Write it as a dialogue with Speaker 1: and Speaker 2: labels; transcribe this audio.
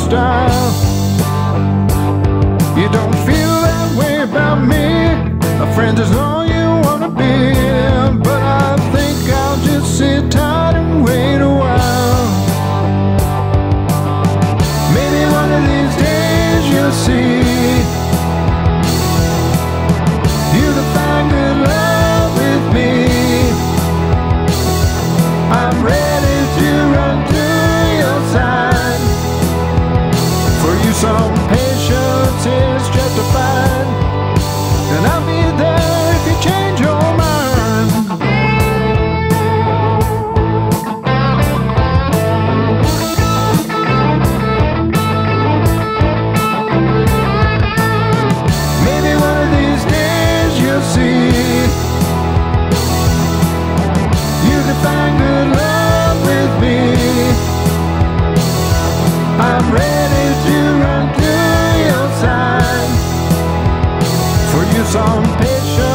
Speaker 1: style. You don't feel that way about me. A friend is all you wanna be, but I think I'll just sit tight and wait a while. Maybe one of these days you'll see you'll find good love with me. I'm ready to run to your side. For you some patience is justified, and I'll be there if you change your mind. Maybe one of these days you'll see you can find good love with me. I'm ready to run to your side. For you some patience